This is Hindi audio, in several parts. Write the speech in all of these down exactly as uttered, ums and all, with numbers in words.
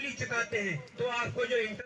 दिली चुकाते हैं तो आपको जो इंटर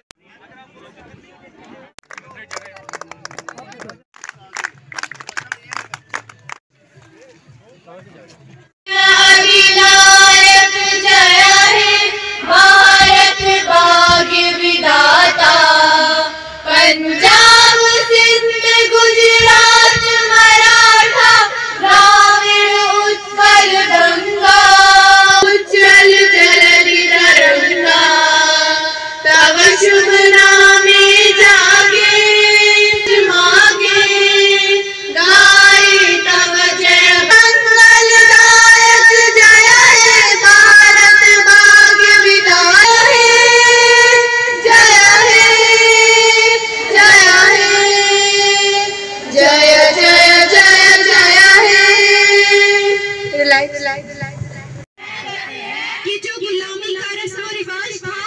कि जो गुलामी का रस्म और रिवाज था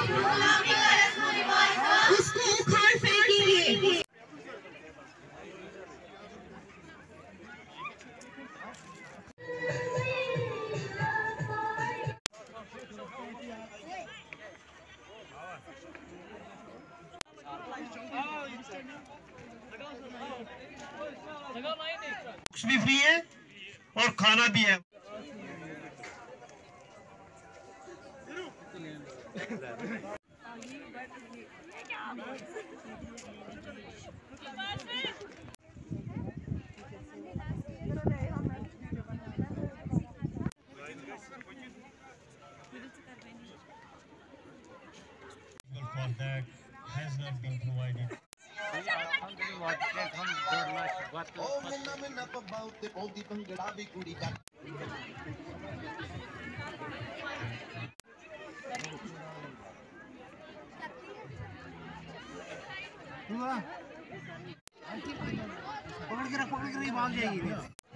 उसको उखाड़ फेंकेंगे। बुक्स भी फ्री है और खाना भी है। For that has not been provided. Oh, minna minna pabaute podi bangada vi kudi ka. हुआ पकड़ के रख पकड़ के रख भाग जाएगी।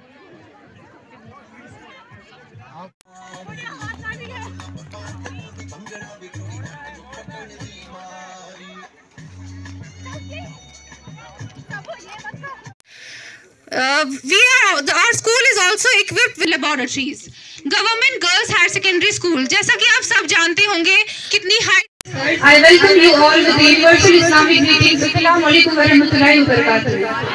Uh, we are our school is also equipped with laboratories. Government Girls Higher Secondary School, जैसा कि आप सब जानते होंगे कितनी high. I welcome you all with the universal Islamic greetings. Assalamu alaikum wa rahmatullahi wa barakatuh.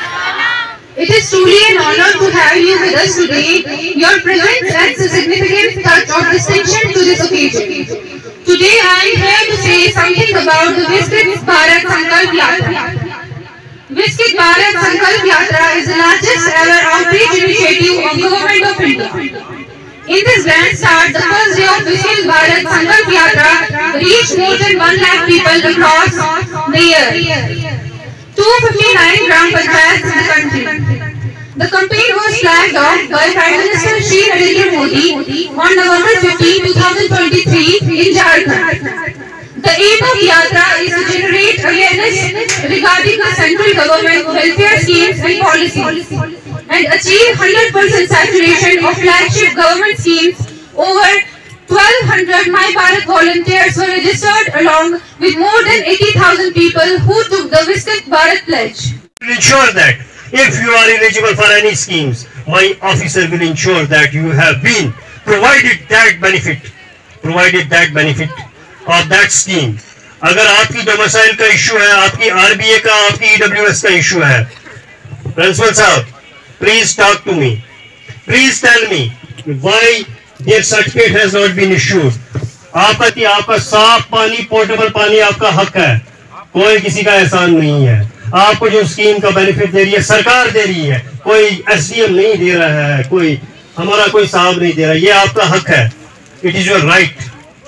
It is truly an honor to have you with us today. Your presence adds a significant touch of distinction to this occasion. Today I am here to say something about the Viksit Bharat Sankalp Yatra. Viksit Bharat Sankalp Yatra is the largest ever outreach initiative of Government of India. In this grand start, the first day of Viksit Bharat Sankalp Yatra reached more than one lakh people across the year. two hundred fifty-nine gram panchayats in the country. The campaign was flagged off by Prime Minister Shri Narendra Modi on November fifteenth, twenty twenty-three in Jharkhand. The aim of Yatra is to generate awareness regarding the central government welfare schemes and policies and achieve one hundred percent saturation of flagship government schemes. Over twelve hundred My Bharat volunteers were registered along with more than eighty thousand people who took the Viksit Bharat pledge. Will ensure that if you are eligible for any schemes, my officer will ensure that you have been provided that benefit, provided that benefit of that scheme. अगर आपकी डोमिसाइल का इशू है, आपकी आरबीए का, आपकी ईडब्ल्यूएस का इशू है, प्रिंसिपल साहब, please talk to me. Please tell me why their certificate has not been issued. आपका आपका साफ पानी, पोर्टेबल पानी आपका हक है, कोई किसी का एहसान नहीं है। आपको जो स्कीम का बेनिफिट दे रही है सरकार दे रही है, कोई एसडीएम नहीं दे रहा है, कोई हमारा कोई साहब नहीं दे रहा, ये आपका हक है। It is your right.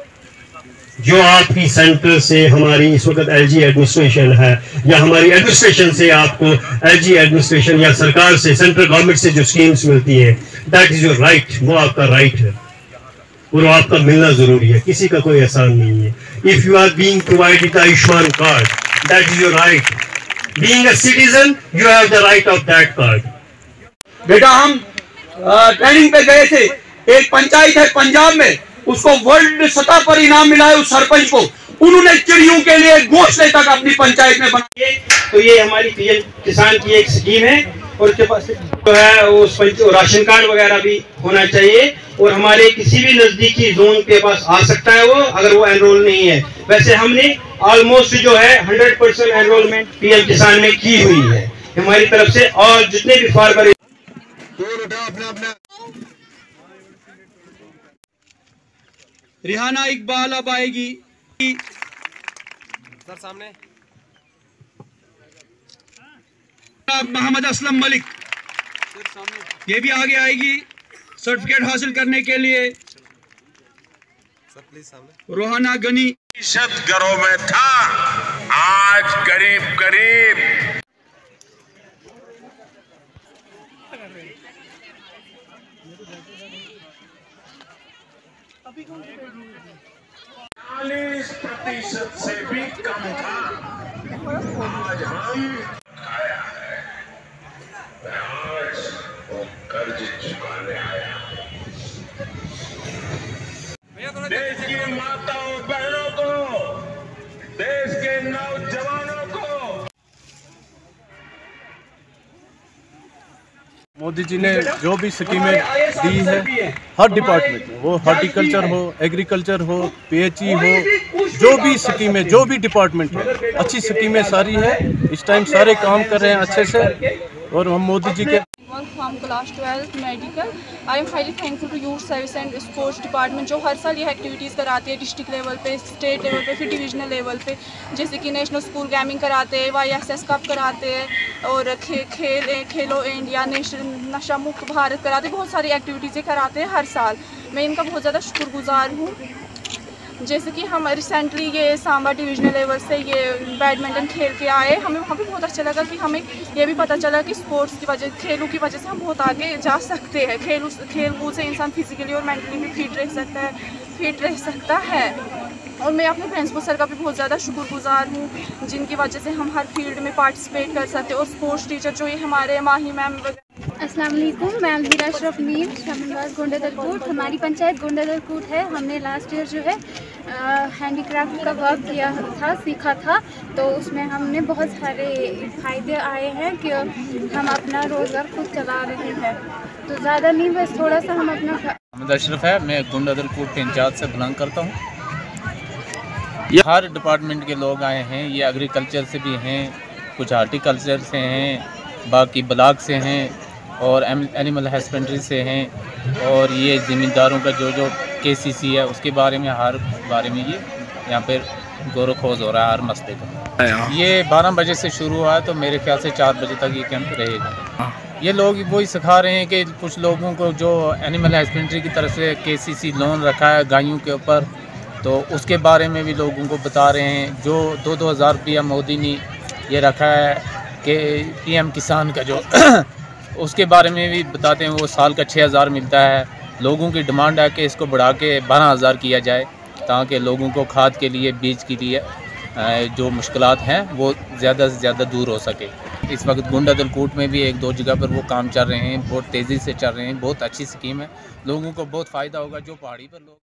जो आपकी सेंटर से हमारी इस वक्त एलजी एडमिनिस्ट्रेशन है या हमारी एडमिनिस्ट्रेशन से आपको एलजी एडमिनिस्ट्रेशन या सरकार से, सेंट्रल गवर्नमेंट से जो स्कीम्स मिलती है, दैट इज योर राइट, वो आपका राइट है और आपका मिलना जरूरी है, किसी का कोई एहसान नहीं है। If you are being provided the Ayushman card, that is your right. Being a citizen you have the right of that card. बेटा हम ट्रेनिंग पे गए थे, एक पंचायत है पंजाब में, उसको वर्ल्ड सतह पर इनाम मिला है उस सरपंच को, उन्होंने चिड़ियों के लिए घोंसले तक अपनी पंचायत में बनाए। तो ये हमारी पीएम किसान की एक स्कीम है और उसके पास जो है उस राशन कार्ड वगैरह भी होना चाहिए और हमारे किसी भी नजदीकी जोन के पास आ सकता है वो, अगर वो एनरोल नहीं है। वैसे हमने ऑलमोस्ट जो है हंड्रेड परसेंट एनरोलमेंट पीएम किसान में की हुई है हमारी तरफ से, और जितने भी फार्मर रिहाना इकबाल अब आएगी सर सामने, मोहम्मद असलम मलिक ये भी आगे आएगी सर्टिफिकेट हासिल करने के लिए। रोहाना गनी फीसद घरों में था, आज करीब करीब चालीस प्रतिशत से भी कम था। आज हम आया है, आज वो कर्ज चुकाने आया। देश की माताओं बहनों को, देश के नौजवानों को मोदी जी ने जो भी स्कीमें दी है हर डिपार्टमेंट में, वो हॉर्टिकल्चर हो, एग्रीकल्चर हो, पीएचई हो, जो भी स्कीमें जो भी डिपार्टमेंट है अच्छी स्कीमें सारी है। इस टाइम सारे काम कर रहे हैं अच्छे से, और हम मोदी जी के from class twelfth medical. I am highly thankful to youth service and sports department जो हर साल ये एक्टिविटीज़ कराती है डिस्ट्रिक्ट लेवल पे, स्टेट लेवल पे, फिर डिविजनल लेवल पे, जैसे कि नेशनल स्कूल गेमिंग कराते हैं, वाई एस एस कप कराते हैं, और खे, खेल खेलो इंडिया, नेशनल नशा मुक्त भारत कराते हैं। बहुत सारी एक्टिविटीज़ें कराते हैं हर साल। मैं इनका बहुत ज़्यादा शुक्रगुजार हूँ। जैसे कि हम रिसेंटली ये सांबा डिविजनल लेवल से ये बैडमिंटन खेल के आए, हमें वहाँ पे बहुत अच्छा लगा कि हमें ये भी पता चला कि स्पोर्ट्स की वजह, खेलों की वजह से हम बहुत आगे जा सकते हैं। खेल खेल कूद से इंसान फिजिकली और मेंटली भी फिट रह सकता है फिट रह सकता है और मैं अपने प्रिंसिपल सर का भी बहुत ज़्यादा शुक्रगुजार हूँ जिनकी वजह से हम हर फील्ड में पार्टिसिपेट कर सकते हैं। और स्पोर्ट्स टीचर जो ये हमारे माही मैम वगैरह। अस्सलाम वालेकुम, मैं अलवीरा अशरफ मीर, शामिलबाग गोंडादलकोट। हमारी पंचायत गोंडादलकोट है। हमने लास्ट ईयर जो है हैंडीक्राफ्ट का वर्क किया था, सीखा था, तो उसमें हमने बहुत सारे फ़ायदे आए हैं कि हम अपना रोज़गार खुद चला रहे हैं। तो ज़्यादा नहीं, बस थोड़ा सा हम अपना। मोहम्मद अशरफ है, मैं गोंडादलकोट के इंचार्ज से बिलोंग करता हूँ। ये हर डिपार्टमेंट के लोग आए हैं, ये एग्रीकल्चर से भी हैं, कुछ हार्टिकल्चर से हैं, बाकी ब्लॉक से हैं और एनिमल हस्बेंड्री से हैं, और ये ज़मींदारों का जो जो केसीसी है उसके बारे में हर बारे में ये यहाँ पर गौर खोज हो रहा है हर मसले का। ये बारह बजे से शुरू हुआ है तो मेरे ख्याल से चार बजे तक ये कैंप रहेगा। ये लोग वही सिखा रहे हैं कि कुछ लोगों को जो एनिमल हस्बेंड्री की तरफ से केसीसी लोन रखा है गायों के ऊपर, तो उसके बारे में भी लोगों को बता रहे हैं। जो दो दो हज़ार रुपया मोदी ने ये रखा है कि पीएम किसान का जो उसके बारे में भी बताते हैं। वो साल का छः हज़ार मिलता है। लोगों की डिमांड है कि इसको बढ़ा के बारह हज़ार किया जाए ताकि लोगों को खाद के लिए, बीज के लिए जो मुश्किलात हैं वो ज़्यादा से ज़्यादा दूर हो सके। इस वक्त गोंडादलकोट में भी एक दो जगह पर वो काम चल रहे हैं, बहुत तेज़ी से चल रहे हैं। बहुत अच्छी स्कीम है, लोगों को बहुत फ़ायदा होगा जो पहाड़ी पर लोग